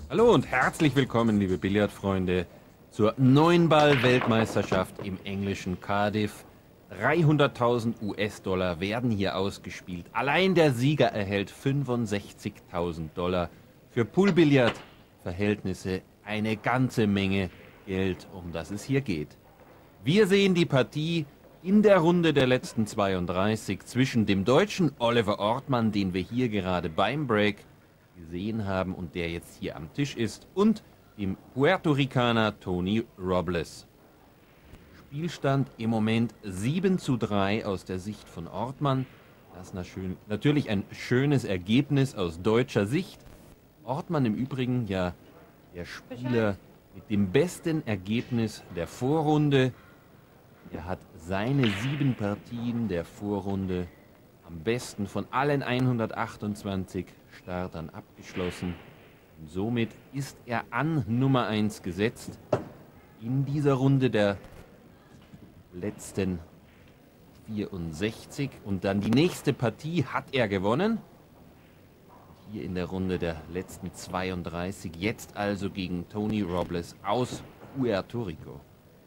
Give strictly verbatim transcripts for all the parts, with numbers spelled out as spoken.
Hallo und herzlich willkommen, liebe Billardfreunde, zur Neunball-Weltmeisterschaft im englischen Cardiff. dreihunderttausend U S-Dollar werden hier ausgespielt. Allein der Sieger erhält fünfundsechzigtausend Dollar. Für Poolbillard-Verhältnisse eine ganze Menge Geld, um das es hier geht. Wir sehen die Partie in der Runde der letzten zweiunddreißig zwischen dem deutschen Oliver Ortmann, den wir hier gerade beim Break gesehen haben und der jetzt hier am Tisch ist, und dem Puerto Ricaner Tony Robles. Spielstand im Moment sieben zu drei aus der Sicht von Ortmann. Das ist natürlich ein schönes Ergebnis aus deutscher Sicht. Ortmann im Übrigen ja der Spieler mit dem besten Ergebnis der Vorrunde. Er hat seine sieben Partien der Vorrunde am besten von allen hundertachtundzwanzig Startern abgeschlossen. Und somit ist er an Nummer eins gesetzt in dieser Runde der letzten vierundsechzig. Und dann die nächste Partie hat er gewonnen. Hier in der Runde der letzten zweiunddreißig. Jetzt also gegen Tony Robles aus Puerto Rico.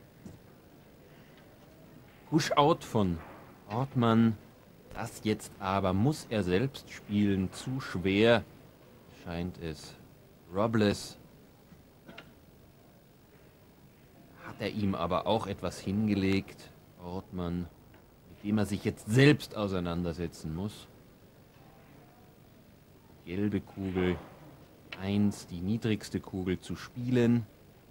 Push-out von Ortmann. Das jetzt aber muss er selbst spielen. Zu schwer scheint es. Robles hat er ihm aber auch etwas hingelegt. Ortmann, mit dem er sich jetzt selbst auseinandersetzen muss. Gelbe Kugel eins, die niedrigste Kugel zu spielen.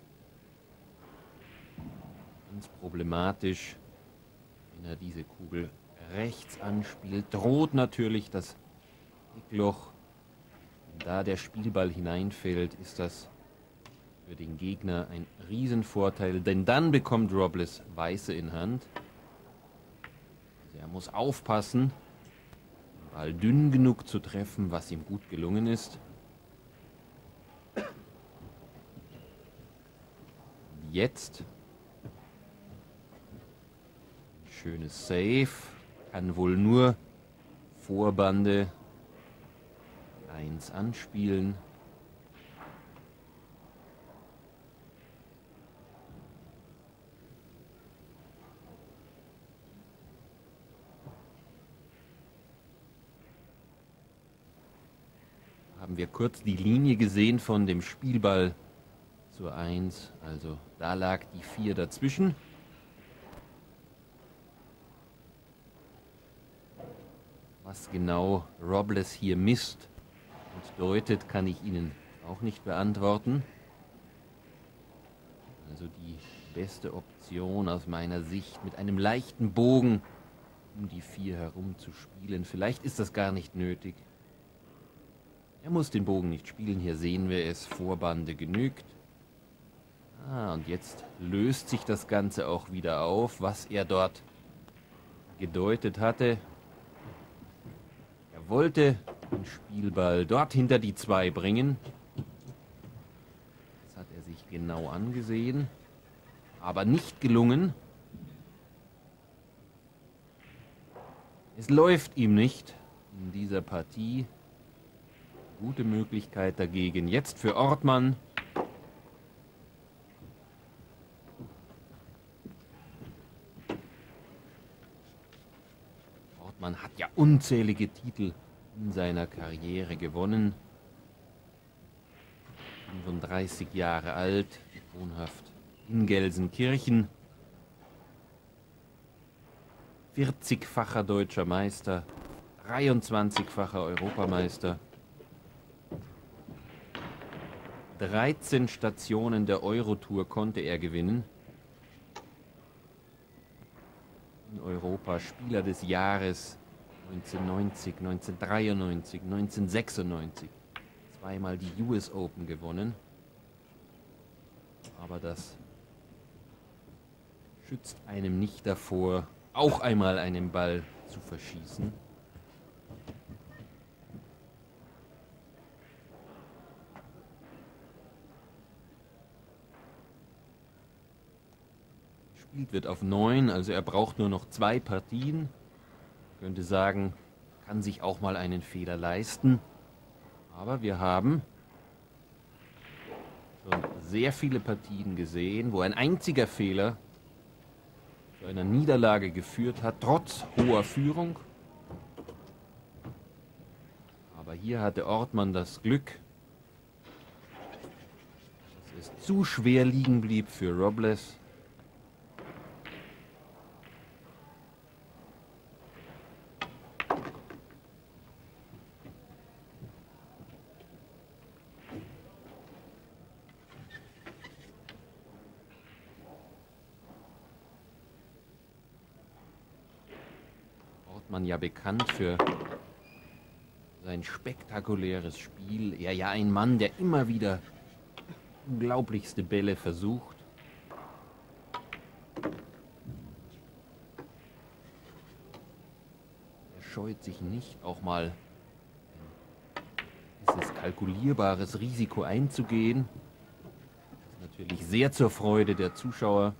Ganz problematisch, wenn er diese Kugel rechts anspielt, droht natürlich das Eckloch. Wenn da der Spielball hineinfällt, ist das für den Gegner ein Riesenvorteil, denn dann bekommt Robles Weiße in Hand. Also er muss aufpassen, den Ball dünn genug zu treffen, was ihm gut gelungen ist. Jetzt ein schönes Save. Kann wohl nur Vorbande eins anspielen. Haben wir kurz die Linie gesehen von dem Spielball zur eins. Also da lag die vier dazwischen. Was genau Robles hier misst und deutet, kann ich Ihnen auch nicht beantworten. Also die beste Option aus meiner Sicht, mit einem leichten Bogen um die vier herum zu spielen. Vielleicht ist das gar nicht nötig. Er muss den Bogen nicht spielen. Hier sehen wir es, Vorbande genügt. Ah, und jetzt löst sich das Ganze auch wieder auf, was er dort gedeutet hatte. Er wollte den Spielball dort hinter die zwei bringen. Das hat er sich genau angesehen, aber nicht gelungen. Es läuft ihm nicht in dieser Partie. Gute Möglichkeit dagegen jetzt für Ortmann. Man hat ja unzählige Titel in seiner Karriere gewonnen. fünfunddreißig Jahre alt, wohnhaft in Gelsenkirchen. vierzigfacher deutscher Meister, dreiundzwanzigfacher Europameister. dreizehn Stationen der Eurotour konnte er gewinnen. In Europa Spieler des Jahres neunzehnhundertneunzig, neunzehnhundertdreiundneunzig, neunzehnhundertsechsundneunzig. Zweimal die U S Open gewonnen. Aber das schützt einem nicht davor, auch einmal einen Ball zu verschießen. Gespielt wird auf neun, also er braucht nur noch zwei Partien. Ich könnte sagen, kann sich auch mal einen Fehler leisten. Aber wir haben sehr viele Partien gesehen, wo ein einziger Fehler zu einer Niederlage geführt hat, trotz hoher Führung. Aber hier hatte Ortmann das Glück, dass es zu schwer liegen blieb für Robles. Ortmann ja bekannt für sein spektakuläres Spiel. Er ja ein Mann, der immer wieder unglaublichste Bälle versucht. Er scheut sich nicht, auch mal dieses kalkulierbares Risiko einzugehen. Das ist natürlich sehr zur Freude der Zuschauer.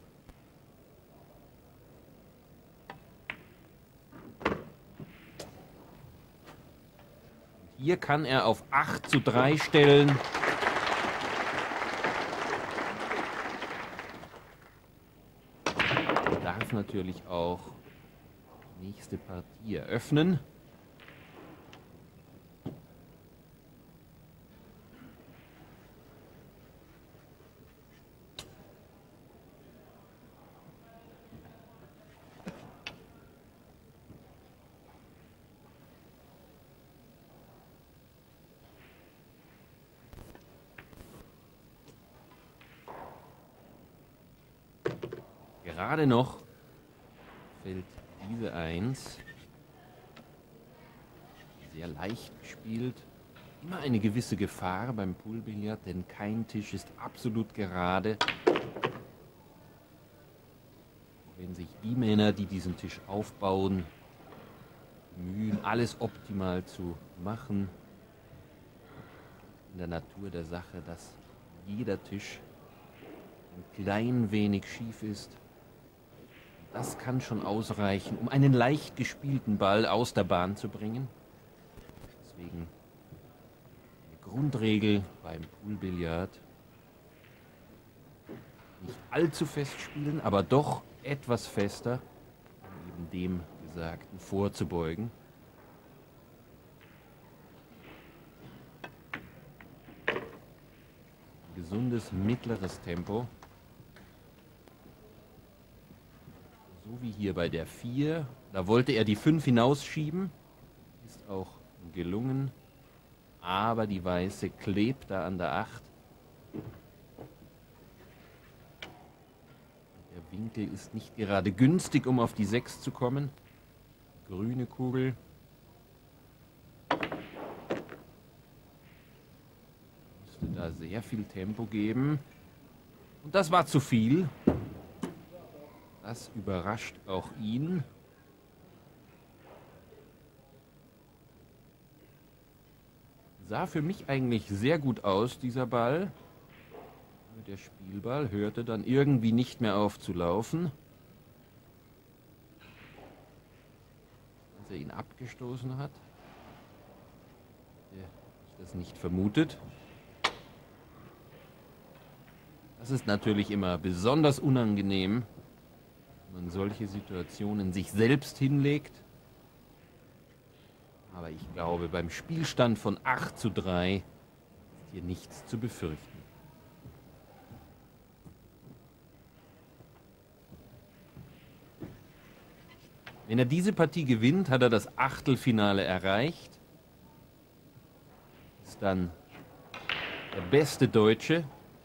Hier kann er auf acht zu drei stellen. Er darf natürlich auch die nächste Partie eröffnen. Gerade noch fällt diese Eins. Sehr leicht gespielt. Immer eine gewisse Gefahr beim Poolbillard, denn kein Tisch ist absolut gerade. Wenn sich die Männer, die diesen Tisch aufbauen, bemühen, alles optimal zu machen, in der Natur der Sache, dass jeder Tisch ein klein wenig schief ist. Das kann schon ausreichen, um einen leicht gespielten Ball aus der Bahn zu bringen. Deswegen eine Grundregel beim Poolbillard. Nicht allzu fest spielen, aber doch etwas fester, um eben dem Gesagten vorzubeugen. Ein gesundes, mittleres Tempo. So wie hier bei der vier. Da wollte er die fünf hinausschieben. Ist auch gelungen. Aber die Weiße klebt da an der acht. Der Winkel ist nicht gerade günstig, um auf die sechs zu kommen. Grüne Kugel. Müsste da sehr viel Tempo geben. Und das war zu viel. Das überrascht auch ihn. Sah für mich eigentlich sehr gut aus, dieser Ball. Der Spielball hörte dann irgendwie nicht mehr auf zu laufen. Als er ihn abgestoßen hat. Der hat das nicht vermutet. Das ist natürlich immer besonders unangenehm, wenn man solche Situationen sich selbst hinlegt. Aber ich glaube, beim Spielstand von acht zu drei ist hier nichts zu befürchten. Wenn er diese Partie gewinnt, hat er das Achtelfinale erreicht. Ist dann der beste Deutsche.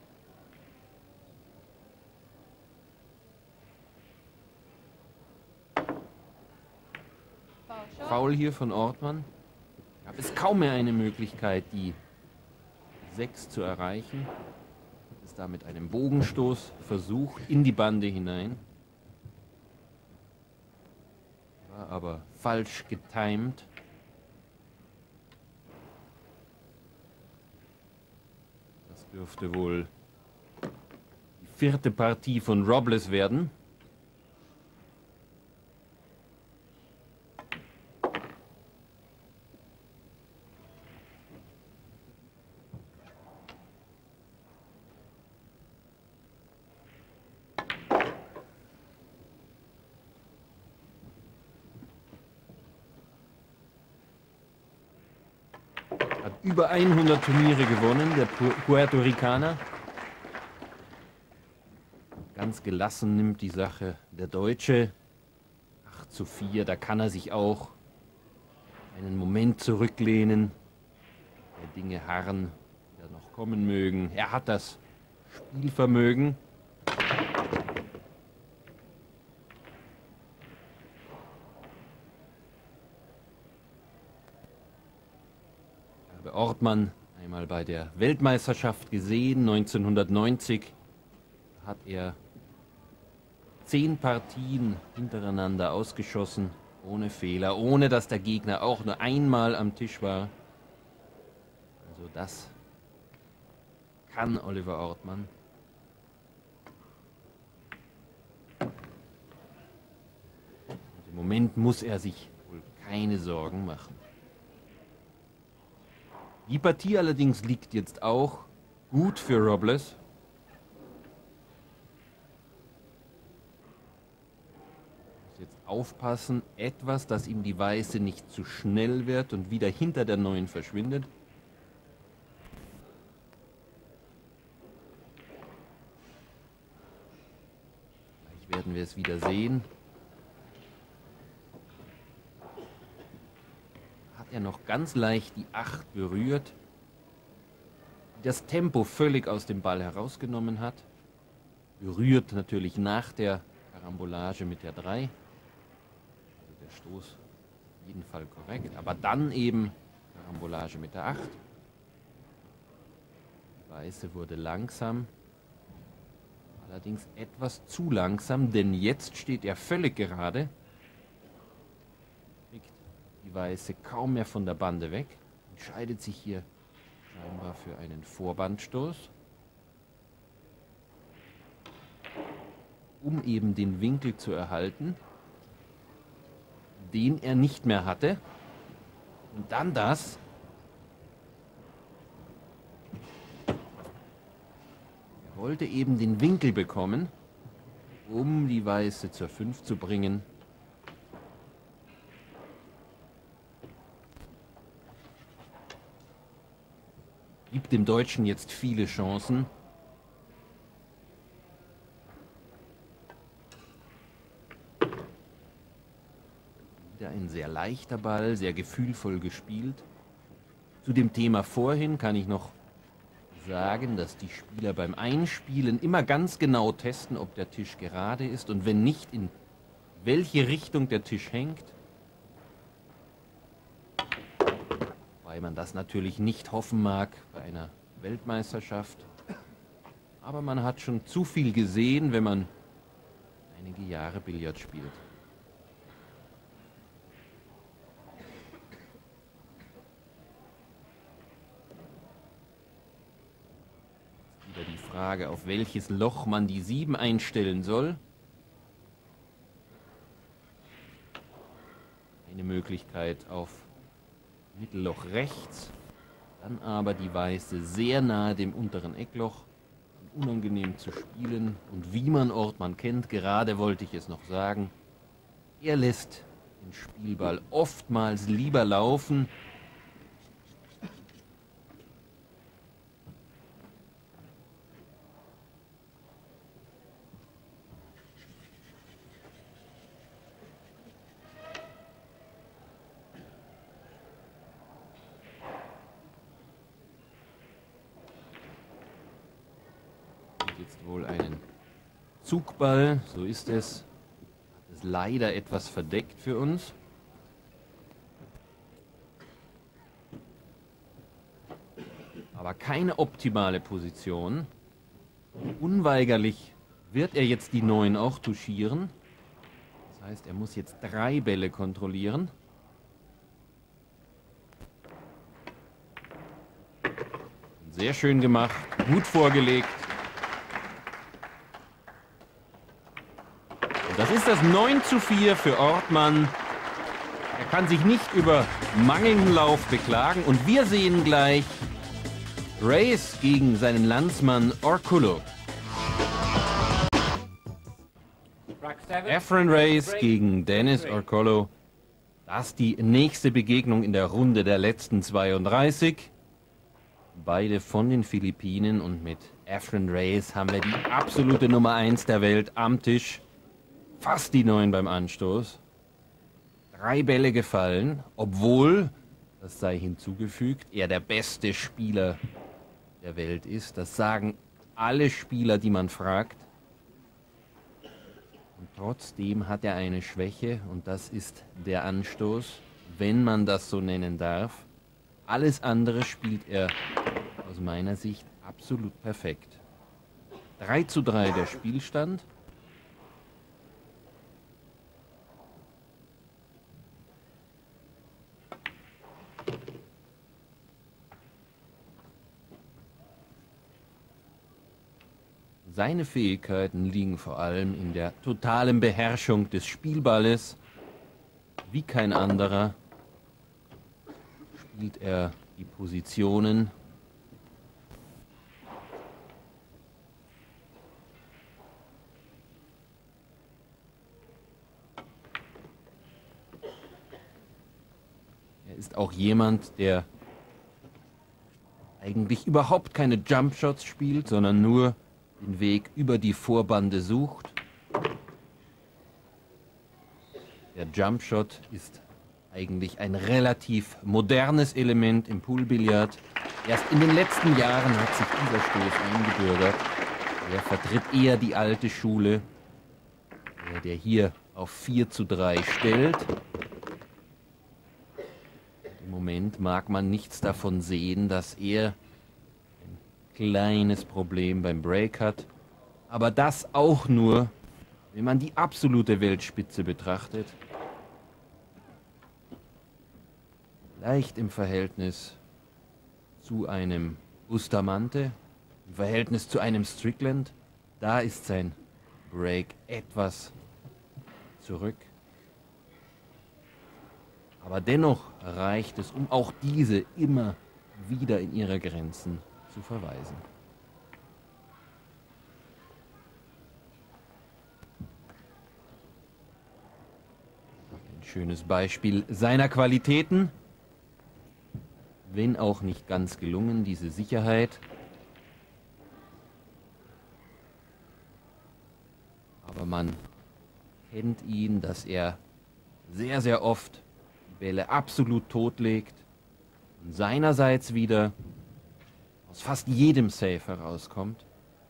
Foul hier von Ortmann. Gab es kaum mehr eine Möglichkeit, die sechs zu erreichen. Ist da mit einem Bogenstoß versucht in die Bande hinein. War aber falsch getimt. Das dürfte wohl die vierte Partie von Robles werden. Hat über hundert Turniere gewonnen, der Pu Puerto Ricaner. Ganz gelassen nimmt die Sache der Deutsche. acht zu vier, da kann er sich auch einen Moment zurücklehnen. Der Dinge harren, die da noch kommen mögen. Er hat das Spielvermögen. Ich habe Ortmann einmal bei der Weltmeisterschaft gesehen, neunzehnhundertneunzig. Da hat er zehn Partien hintereinander ausgeschossen, ohne Fehler, ohne dass der Gegner auch nur einmal am Tisch war. Also das kann Oliver Ortmann. Und im Moment muss er sich wohl keine Sorgen machen. Die Partie allerdings liegt jetzt auch gut für Robles. Jetzt aufpassen, etwas, dass ihm die Weiße nicht zu schnell wird und wieder hinter der Neun verschwindet. Gleich werden wir es wieder sehen. Hat er noch ganz leicht die Acht berührt, die das Tempo völlig aus dem Ball herausgenommen hat. Berührt natürlich nach der Karambolage mit der drei. Der Stoß auf jeden Fall korrekt, aber dann eben Karambolage mit der acht. Die Weiße wurde langsam, allerdings etwas zu langsam, denn jetzt steht er völlig gerade. Kriegt die Weiße kaum mehr von der Bande weg, entscheidet sich hier scheinbar für einen Vorbandstoß, um eben den Winkel zu erhalten, den er nicht mehr hatte. Und dann das. Er wollte eben den Winkel bekommen, um die Weiße zur fünf zu bringen. Gibt dem Deutschen jetzt viele Chancen. Ein sehr leichter Ball, sehr gefühlvoll gespielt. Zu dem Thema vorhin kann ich noch sagen, dass die Spieler beim Einspielen immer ganz genau testen, ob der Tisch gerade ist und wenn nicht, in welche Richtung der Tisch hängt. Weil man das natürlich nicht hoffen mag bei einer Weltmeisterschaft. Aber man hat schon zu viel gesehen, wenn man einige Jahre Billard spielt. Frage, auf welches Loch man die sieben einstellen soll. Eine Möglichkeit auf Mittelloch rechts, dann aber die Weiße sehr nahe dem unteren Eckloch, unangenehm zu spielen. Und wie man Ortmann kennt, gerade wollte ich es noch sagen, er lässt den Spielball oftmals lieber laufen, jetzt wohl einen Zugball, so ist es. Das ist leider etwas verdeckt für uns. Aber keine optimale Position. Unweigerlich wird er jetzt die neun auch touchieren. Das heißt, er muss jetzt drei Bälle kontrollieren. Sehr schön gemacht, gut vorgelegt. Und das ist das neun zu vier für Ortmann. Er kann sich nicht über mangelnden Lauf beklagen. Und wir sehen gleich Race gegen seinen Landsmann Orcullo. Efren Reyes gegen Dennis Orcullo. Das ist die nächste Begegnung in der Runde der letzten zweiunddreißig. Beide von den Philippinen, und mit Efren Reyes haben wir die absolute Nummer eins der Welt am Tisch. Fast die neun beim Anstoß. Drei Bälle gefallen, obwohl, das sei hinzugefügt, er der beste Spieler der Welt ist. Das sagen alle Spieler, die man fragt. Und trotzdem hat er eine Schwäche, und das ist der Anstoß, wenn man das so nennen darf. Alles andere spielt er aus meiner Sicht absolut perfekt. drei zu drei der Spielstand. Seine Fähigkeiten liegen vor allem in der totalen Beherrschung des Spielballes. Wie kein anderer spielt er die Positionen. Er ist auch jemand, der eigentlich überhaupt keine Jumpshots spielt, sondern nur den Weg über die Vorbande sucht. Der Jumpshot ist eigentlich ein relativ modernes Element im Poolbillard. Erst in den letzten Jahren hat sich dieser Stoß eingebürgert. Er vertritt eher die alte Schule, der, der hier auf vier zu drei stellt. Im Moment mag man nichts davon sehen, dass er ein kleines Problem beim Break hat. Aber das auch nur, wenn man die absolute Weltspitze betrachtet. Leicht im Verhältnis zu einem Bustamante, im Verhältnis zu einem Strickland, da ist sein Break etwas zurück. Aber dennoch reicht es, um auch diese immer wieder in ihre Grenzen zu verweisen. Ein schönes Beispiel seiner Qualitäten. Wenn auch nicht ganz gelungen, diese Sicherheit. Aber man kennt ihn, dass er sehr, sehr oft die Bälle absolut totlegt und seinerseits wieder aus fast jedem Save herauskommt.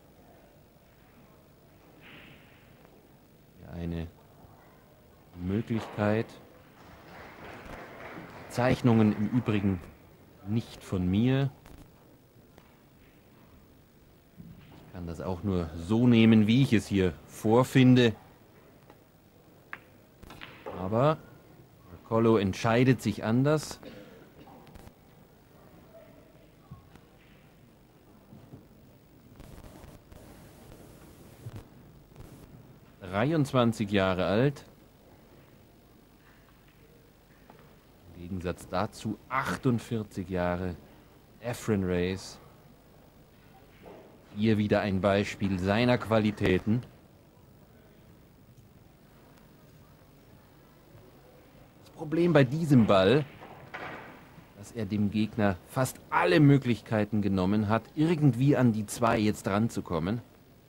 Hier eine Möglichkeit. Zeichnungen im Übrigen nicht von mir. Ich kann das auch nur so nehmen, wie ich es hier vorfinde. Aber Colo entscheidet sich anders. dreiundzwanzig Jahre alt. Im Gegensatz dazu achtundvierzig Jahre Efren Reyes. Hier wieder ein Beispiel seiner Qualitäten. Das Problem bei diesem Ball, dass er dem Gegner fast alle Möglichkeiten genommen hat, irgendwie an die zwei jetzt ranzukommen.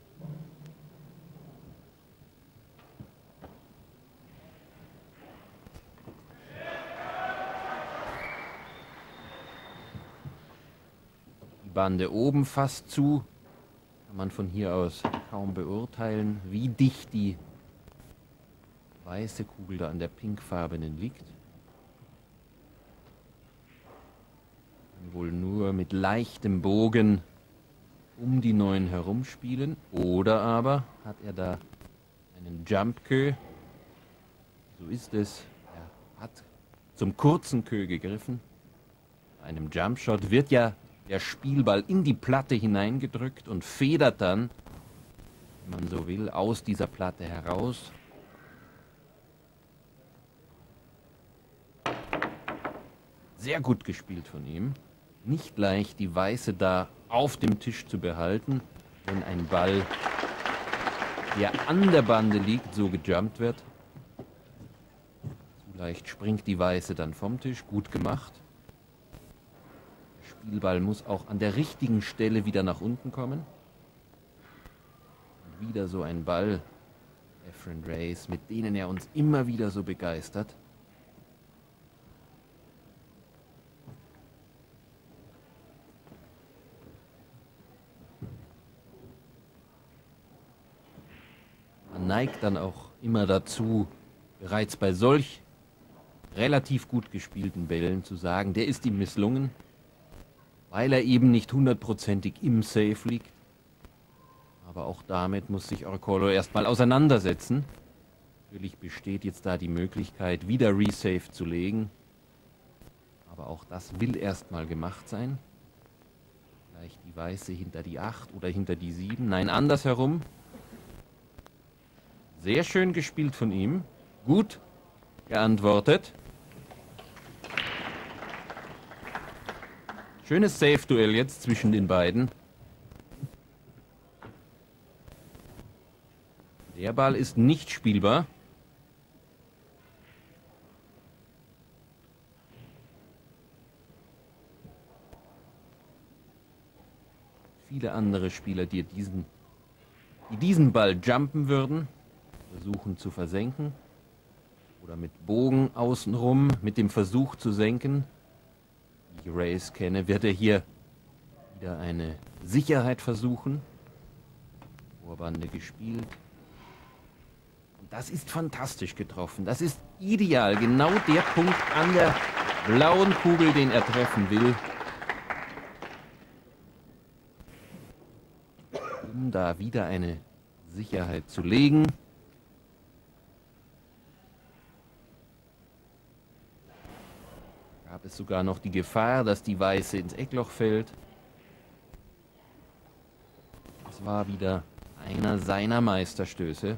Bande oben fast zu. Kann man von hier aus kaum beurteilen, wie dicht die weiße Kugel da an der pinkfarbenen liegt. Kann wohl nur mit leichtem Bogen um die neun herumspielen. Oder aber hat er da einen Jump-Kö. So ist es. Er hat zum kurzen Kö gegriffen. Bei einem Jumpshot wird ja der Spielball in die Platte hineingedrückt und federt dann, wenn man so will, aus dieser Platte heraus. Sehr gut gespielt von ihm. Nicht leicht, die Weiße da auf dem Tisch zu behalten, wenn ein Ball, der an der Bande liegt, so gejumpt wird. Zu leicht springt die Weiße dann vom Tisch. Gut gemacht. Spielball muss auch an der richtigen Stelle wieder nach unten kommen. Und wieder so ein Ball. Efren Reyes, mit denen er uns immer wieder so begeistert. Man neigt dann auch immer dazu, bereits bei solch relativ gut gespielten Bällen zu sagen, der ist ihm misslungen, weil er eben nicht hundertprozentig im Safe liegt. Aber auch damit muss sich Orcolo erstmal auseinandersetzen. Natürlich besteht jetzt da die Möglichkeit, wieder Resave zu legen. Aber auch das will erstmal gemacht sein. Vielleicht die Weiße hinter die acht oder hinter die sieben. Nein, andersherum. Sehr schön gespielt von ihm. Gut geantwortet. Schönes Safe-Duell jetzt zwischen den beiden. Der Ball ist nicht spielbar. Viele andere Spieler, die diesen, die diesen Ball jumpen würden, versuchen zu versenken. Oder mit Bogen außenrum, mit dem Versuch zu senken. Wie ich Reyes kenne, wird er hier wieder eine Sicherheit versuchen. Vorbande gespielt. Und das ist fantastisch getroffen. Das ist ideal. Genau der Punkt an der blauen Kugel, den er treffen will. Um da wieder eine Sicherheit zu legen. Gab es sogar noch die Gefahr, dass die Weiße ins Eckloch fällt. Das war wieder einer seiner Meisterstöße.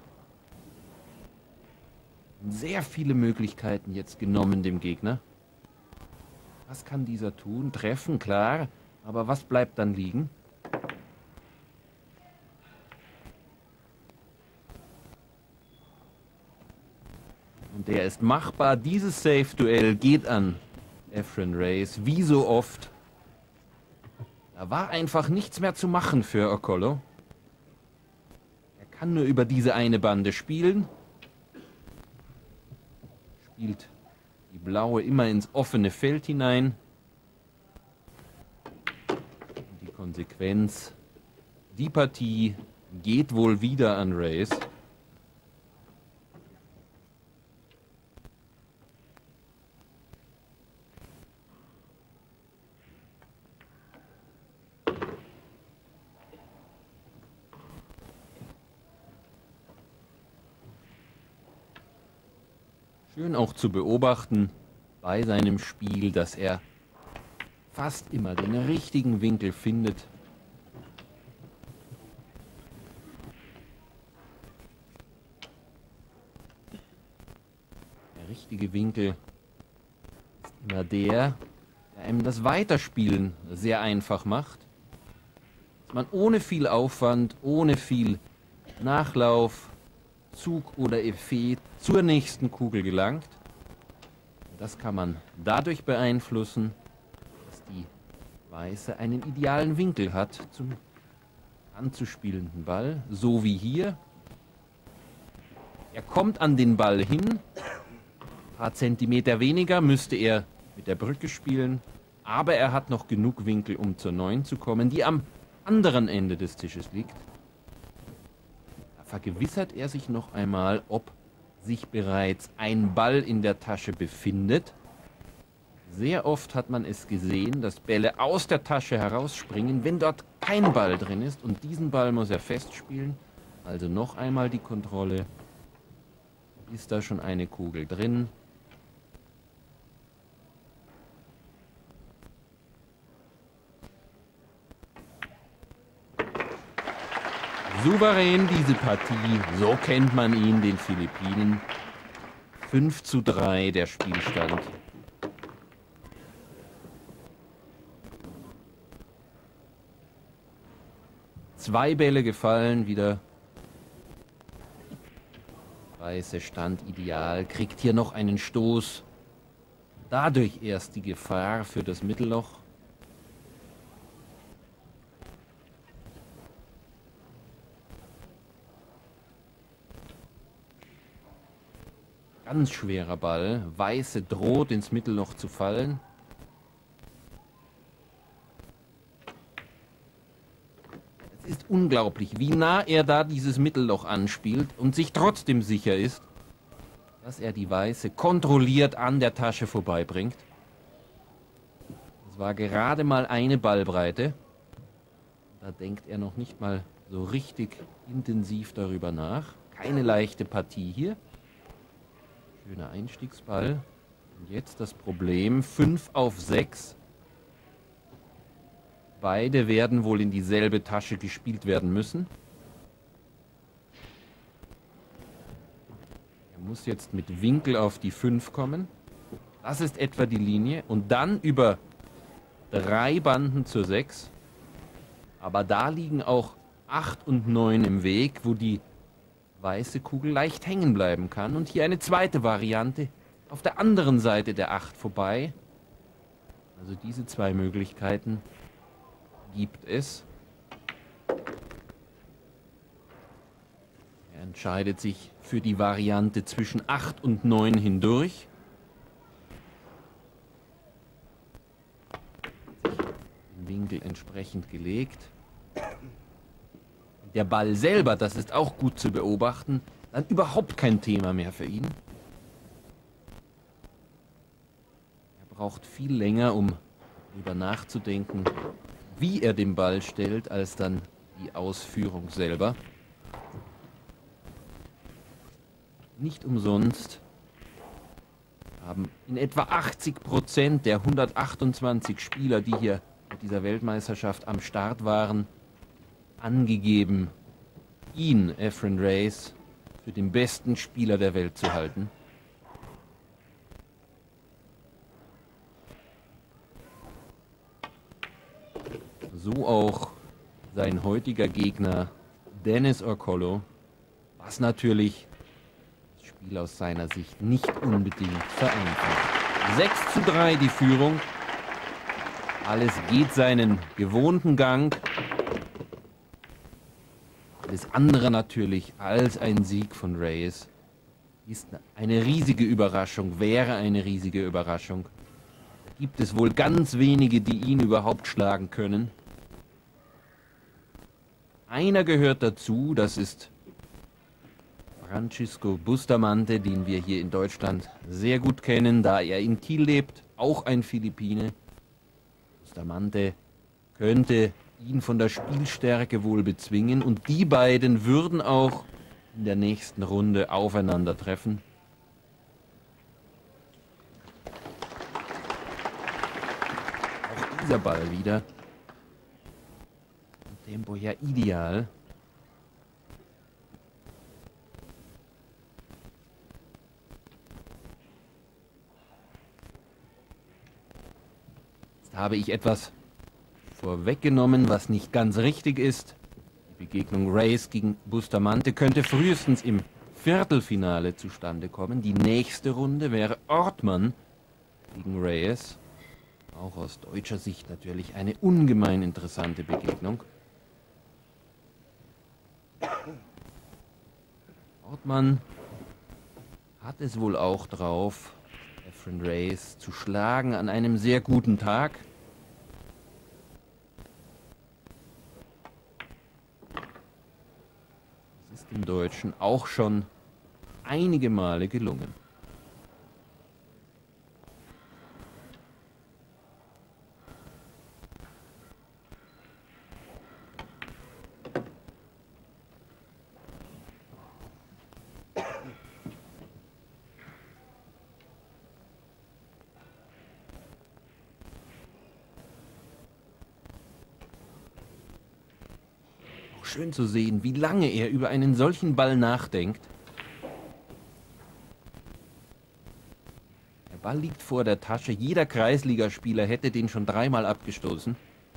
Sehr viele Möglichkeiten jetzt genommen dem Gegner. Was kann dieser tun? Treffen, klar. Aber was bleibt dann liegen? Und der ist machbar. Dieses Safe-Duell geht an Efren Reyes, wie so oft. Da war einfach nichts mehr zu machen für Orcolo. Er kann nur über diese eine Bande spielen. Spielt die blaue immer ins offene Feld hinein. Und die Konsequenz, die Partie geht wohl wieder an Reyes. Schön auch zu beobachten bei seinem Spiel, dass er fast immer den richtigen Winkel findet. Der richtige Winkel ist immer der, der einem das Weiterspielen sehr einfach macht. Dass man ohne viel Aufwand, ohne viel Nachlauf, Zug oder Effet zur nächsten Kugel gelangt. Das kann man dadurch beeinflussen, dass die Weiße einen idealen Winkel hat zum anzuspielenden Ball, so wie hier. Er kommt an den Ball hin, ein paar Zentimeter weniger müsste er mit der Brücke spielen, aber er hat noch genug Winkel, um zur neun zu kommen, die am anderen Ende des Tisches liegt. Vergewissert er sich noch einmal, ob sich bereits ein Ball in der Tasche befindet. Sehr oft hat man es gesehen, dass Bälle aus der Tasche herausspringen, wenn dort kein Ball drin ist. Und diesen Ball muss er festspielen. Also noch einmal die Kontrolle. Ist da schon eine Kugel drin? Souverän diese Partie, so kennt man ihn, den Philippinen. fünf zu drei der Spielstand. Zwei Bälle gefallen, wieder. Weiße Stand ideal, kriegt hier noch einen Stoß. Dadurch erst die Gefahr für das Mittelloch. Ganz schwerer Ball. Weiße droht ins Mittelloch zu fallen. Es ist unglaublich, wie nah er da dieses Mittelloch anspielt und sich trotzdem sicher ist, dass er die Weiße kontrolliert an der Tasche vorbeibringt. Das war gerade mal eine Ballbreite. Da denkt er noch nicht mal so richtig intensiv darüber nach. Keine leichte Partie hier. Schöner Einstiegsball. Und jetzt das Problem, fünf auf sechs. Beide werden wohl in dieselbe Tasche gespielt werden müssen. Er muss jetzt mit Winkel auf die fünf kommen. Das ist etwa die Linie. Und dann über drei Banden zur sechs. Aber da liegen auch acht und neun im Weg, wo die weiße Kugel leicht hängen bleiben kann. Und hier eine zweite Variante auf der anderen Seite der acht vorbei. Also diese zwei Möglichkeiten gibt es. Er entscheidet sich für die Variante zwischen acht und neun hindurch. Den Winkel entsprechend gelegt. Der Ball selber, das ist auch gut zu beobachten, dann überhaupt kein Thema mehr für ihn. Er braucht viel länger, um darüber nachzudenken, wie er den Ball stellt, als dann die Ausführung selber. Nicht umsonst haben in etwa achtzig Prozent der hundertachtundzwanzig Spieler, die hier bei dieser Weltmeisterschaft am Start waren, angegeben, ihn, Efren Reyes, für den besten Spieler der Welt zu halten. So auch sein heutiger Gegner Denis Orcollo, was natürlich das Spiel aus seiner Sicht nicht unbedingt vereinfacht. sechs zu drei die Führung. Alles geht seinen gewohnten Gang. Alles andere natürlich als ein Sieg von Reyes ist eine riesige Überraschung, wäre eine riesige Überraschung. Da gibt es wohl ganz wenige, die ihn überhaupt schlagen können. Einer gehört dazu, das ist Francisco Bustamante, den wir hier in Deutschland sehr gut kennen, da er in Kiel lebt, auch ein Philippine. Bustamante könnte ihn von der Spielstärke wohl bezwingen und die beiden würden auch in der nächsten Runde aufeinandertreffen. Auch dieser Ball wieder. Tempo ja ideal. Jetzt habe ich etwas vorweggenommen, was nicht ganz richtig ist. Die Begegnung Reyes gegen Bustamante könnte frühestens im Viertelfinale zustande kommen. Die nächste Runde wäre Ortmann gegen Reyes. Auch aus deutscher Sicht natürlich eine ungemein interessante Begegnung. Ortmann hat es wohl auch drauf, Efren Reyes zu schlagen an einem sehr guten Tag. Das ist dem Deutschen auch schon einige Male gelungen. Schön zu sehen, wie lange er über einen solchen Ball nachdenkt. Der Ball liegt vor der Tasche. Jeder Kreisligaspieler hätte den schon dreimal abgestoßen.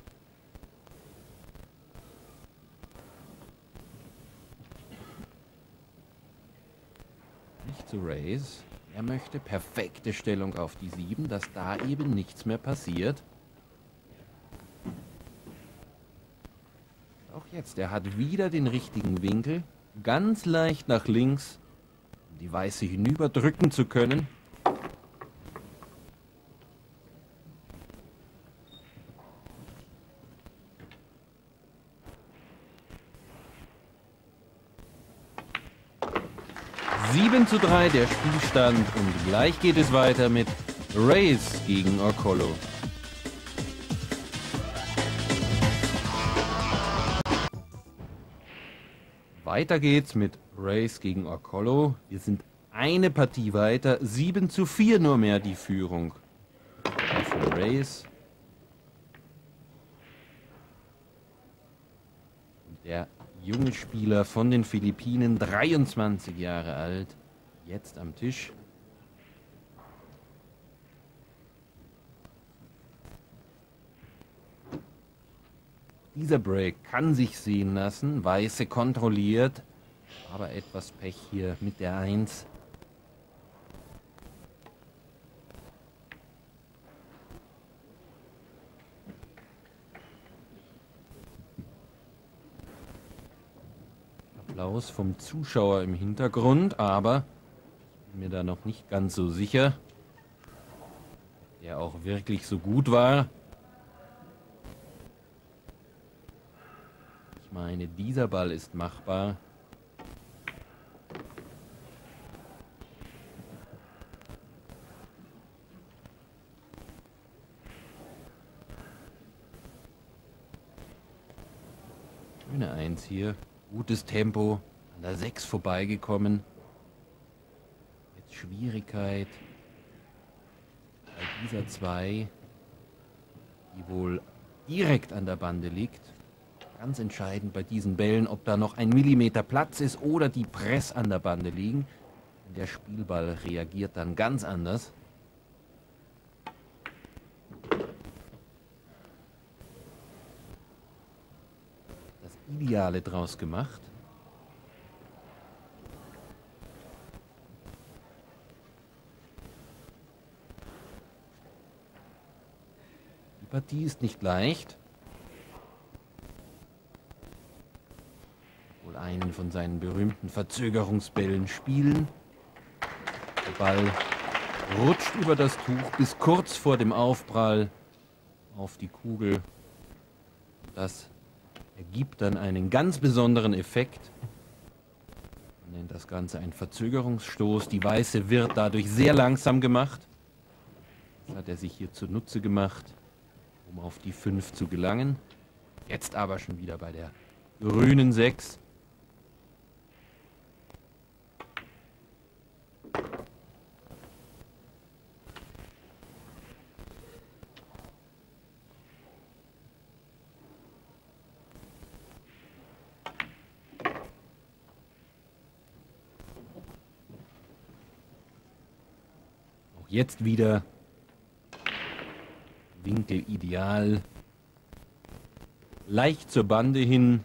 Nicht zu Reyes. Er möchte perfekte Stellung auf die sieben, dass da eben nichts mehr passiert. Auch jetzt, er hat wieder den richtigen Winkel, ganz leicht nach links. um die Weiße hinüberdrücken zu können. sieben zu drei der Spielstand und gleich geht es weiter mit Race gegen Orcollo. Weiter geht's mit Race gegen Orcollo. Wir sind eine Partie weiter, sieben zu vier nur mehr die Führung für Race. Und der junge Spieler von den Philippinen, dreiundzwanzig Jahre alt, jetzt am Tisch. Dieser Break kann sich sehen lassen, Weiße kontrolliert, aber etwas Pech hier mit der Eins. Applaus vom Zuschauer im Hintergrund, aber ich bin mir da noch nicht ganz so sicher, ob der auch wirklich so gut war. Ich meine, dieser Ball ist machbar. Schöne Eins hier. Gutes Tempo. An der sechs vorbeigekommen. Jetzt Schwierigkeit bei dieser zwei, die wohl direkt an der Bande liegt. Ganz entscheidend bei diesen Bällen, ob da noch ein Millimeter Platz ist oder die Press an der Bande liegen. Der Spielball reagiert dann ganz anders. Das Ideale draus gemacht. Die Partie ist nicht leicht. Wohl einen von seinen berühmten Verzögerungsbällen spielen. Der Ball rutscht über das Tuch bis kurz vor dem Aufprall auf die Kugel. Das ergibt dann einen ganz besonderen Effekt. Man nennt das Ganze einen Verzögerungsstoß. Die Weiße wird dadurch sehr langsam gemacht. Das hat er sich hier zunutze gemacht, um auf die fünf zu gelangen. Jetzt aber schon wieder bei der grünen sechs. Jetzt wieder Winkel ideal, leicht zur Bande hin.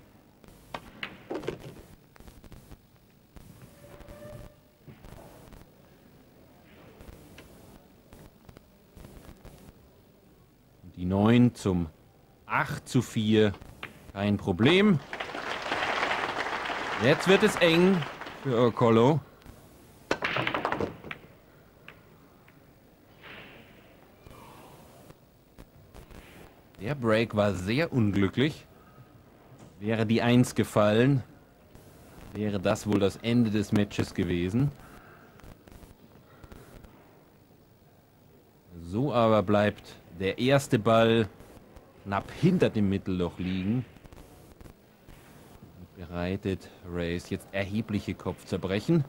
Die neun zum acht zu vier, kein Problem. Jetzt wird es eng für Orcollo. Der Break war sehr unglücklich. Wäre die eins gefallen, wäre das wohl das Ende des Matches gewesen. So aber bleibt der erste Ball knapp hinter dem Mittelloch liegen. Und bereitet Race jetzt erhebliche Kopfzerbrechen.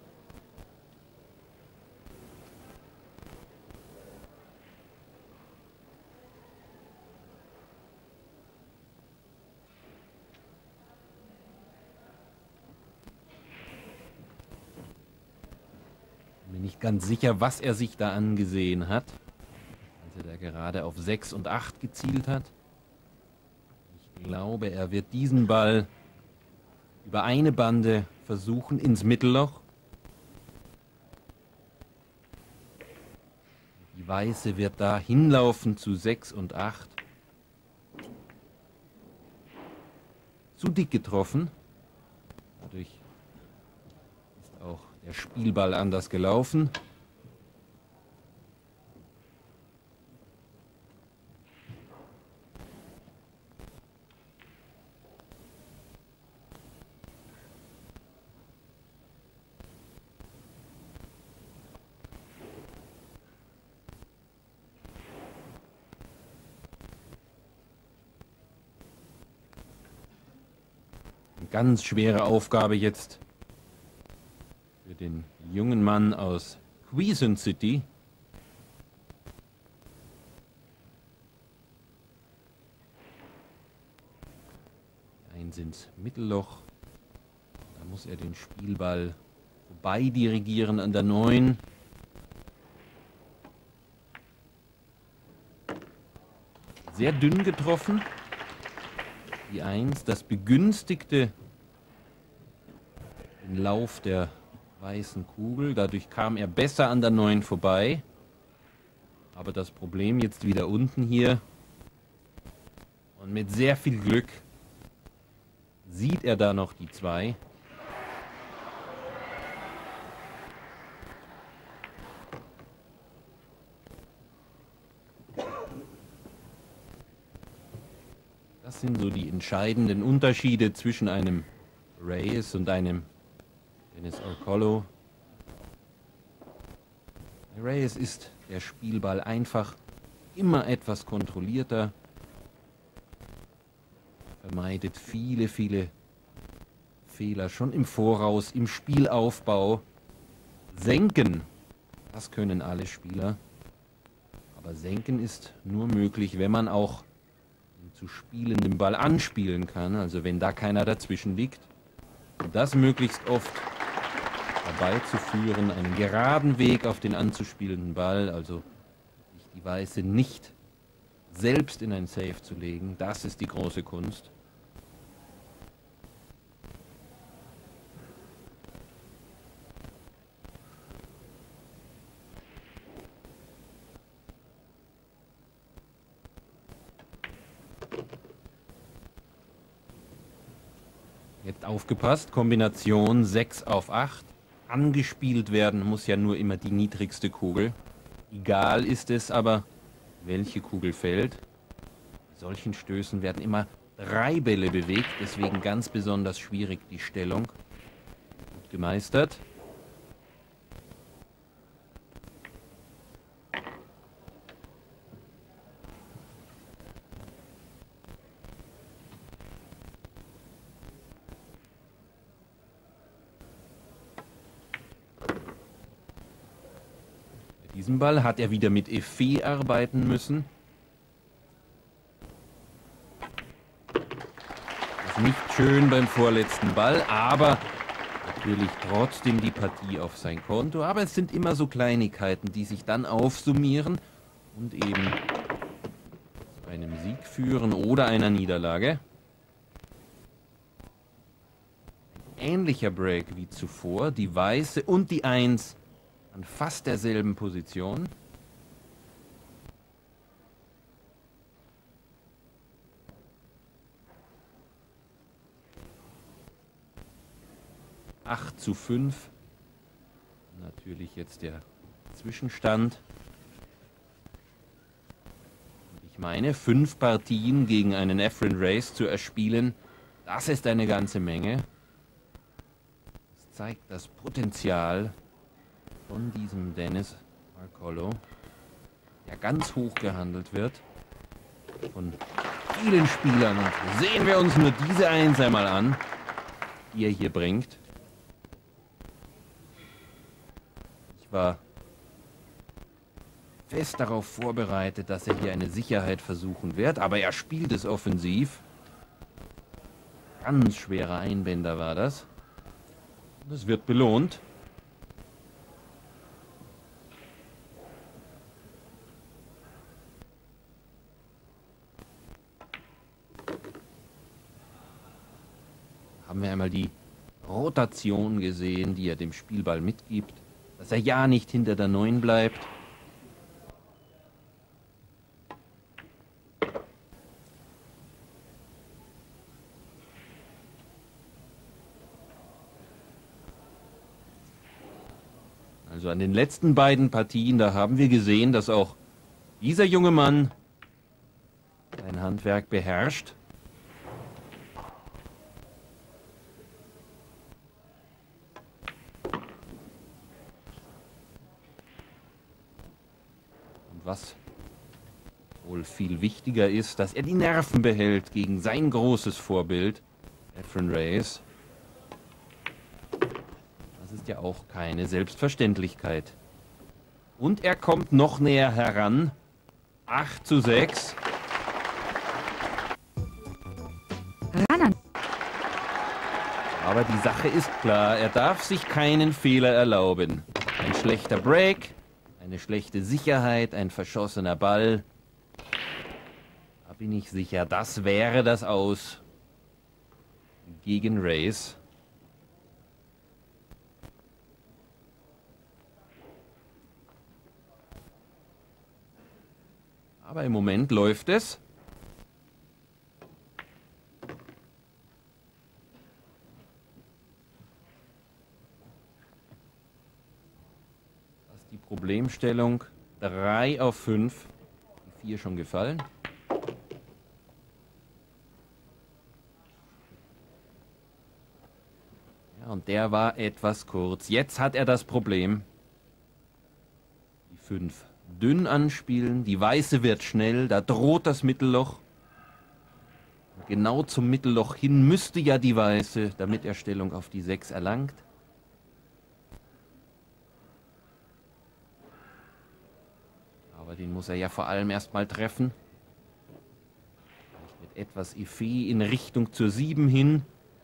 Nicht ganz sicher, was er sich da angesehen hat, als er da gerade auf sechs und acht gezielt hat. Ich glaube, er wird diesen Ball über eine Bande versuchen ins Mittelloch. Die Weiße wird da hinlaufen zu sechs und acht. Zu dick getroffen. Dadurch ist auch der Spielball anders gelaufen. Eine ganz schwere Aufgabe jetzt für den jungen Mann aus Quezon City. Eins ins Mittelloch. Da muss er den Spielball vorbei dirigieren an der neun. Sehr dünn getroffen. Die eins, das begünstigte den Lauf der weißen Kugel. Dadurch kam er besser an der neun vorbei. Aber das Problem jetzt wieder unten hier. Und mit sehr viel Glück sieht er da noch die zwei. Das sind so die entscheidenden Unterschiede zwischen einem Reyes und einem Denis Orcollo. Bei Reyes ist der Spielball einfach immer etwas kontrollierter. Vermeidet viele, viele Fehler schon im Voraus, im Spielaufbau. Senken, das können alle Spieler. Aber senken ist nur möglich, wenn man auch den zu spielenden Ball anspielen kann. Also wenn da keiner dazwischen liegt. Und das möglichst oft herbeizuführen, einen geraden Weg auf den anzuspielenden Ball. Also sich die Weiße nicht selbst in ein Safe zu legen. Das ist die große Kunst. Jetzt aufgepasst, Kombination sechs auf acht. Angespielt werden muss ja nur immer die niedrigste Kugel. Egal ist es aber, welche Kugel fällt. Bei solchen Stößen werden immer drei Bälle bewegt, deswegen ganz besonders schwierig die Stellung. Gut gemeistert. Diesen Ball hat er wieder mit Effet arbeiten müssen. Das ist nicht schön beim vorletzten Ball, aber natürlich trotzdem die Partie auf sein Konto. Aber es sind immer so Kleinigkeiten, die sich dann aufsummieren und eben zu einem Sieg führen oder einer Niederlage. Ein ähnlicher Break wie zuvor, die Weiße und die Eins an fast derselben Position. acht zu fünf. Natürlich jetzt der Zwischenstand. Und ich meine, fünf Partien gegen einen Efren Reyes zu erspielen, das ist eine ganze Menge. Das zeigt das Potenzial von diesem Denis Orcollo, der ganz hoch gehandelt wird von vielen Spielern. Und sehen wir uns nur diese Eins einmal an, die er hier bringt. Ich war fest darauf vorbereitet, dass er hier eine Sicherheit versuchen wird, aber er spielt es offensiv. Ganz schwerer Einbänder war das. Und es wird belohnt. Haben wir einmal die Rotation gesehen, die er dem Spielball mitgibt. Dass er ja nicht hinter der neun bleibt. Also an den letzten beiden Partien, da haben wir gesehen, dass auch dieser junge Mann sein Handwerk beherrscht. Und was wohl viel wichtiger ist, dass er die Nerven behält gegen sein großes Vorbild, Efren Reyes. Das ist ja auch keine Selbstverständlichkeit. Und er kommt noch näher heran. acht zu sechs. Aber die Sache ist klar, er darf sich keinen Fehler erlauben. Ein schlechter Break, eine schlechte Sicherheit, ein verschossener Ball. Da bin ich sicher, das wäre das Aus gegen Reyes. Aber im Moment läuft es. Das ist die Problemstellung. drei auf fünf. Die vier schon gefallen. Ja, und der war etwas kurz. Jetzt hat er das Problem. Die fünf. Dünn anspielen, die Weiße wird schnell, da droht das Mittelloch. Und genau zum Mittelloch hin müsste ja die Weiße, damit er Stellung auf die sechs erlangt. Aber den muss er ja vor allem erstmal treffen. Vielleicht mit etwas Effet in Richtung zur sieben hin.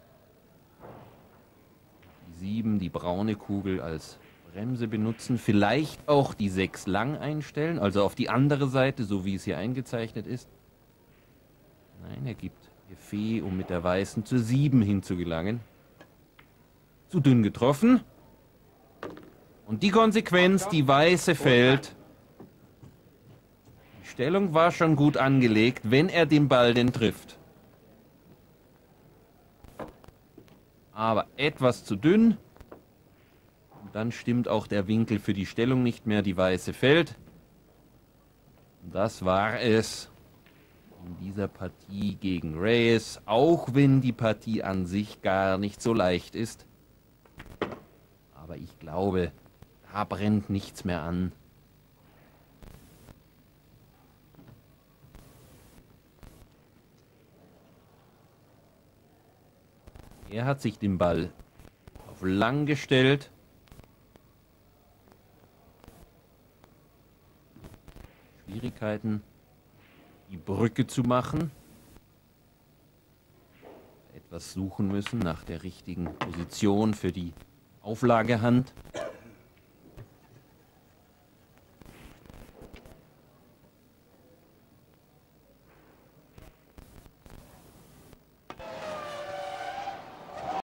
Die sieben, die braune Kugel als Bremse benutzen, vielleicht auch die sechs lang einstellen, also auf die andere Seite, so wie es hier eingezeichnet ist. Nein, er gibt Effet, um mit der Weißen zur sieben hinzugelangen. Zu dünn getroffen. Und die Konsequenz, die Weiße fällt. Die Stellung war schon gut angelegt, wenn er den Ball denn trifft. Aber etwas zu dünn. Dann stimmt auch der Winkel für die Stellung nicht mehr. Die Weiße fällt. Das war es in dieser Partie gegen Reyes, auch wenn die Partie an sich gar nicht so leicht ist. Aber ich glaube, da brennt nichts mehr an. Er hat sich den Ball auf lang gestellt. Schwierigkeiten, die Brücke zu machen. Etwas suchen müssen nach der richtigen Position für die Auflagehand.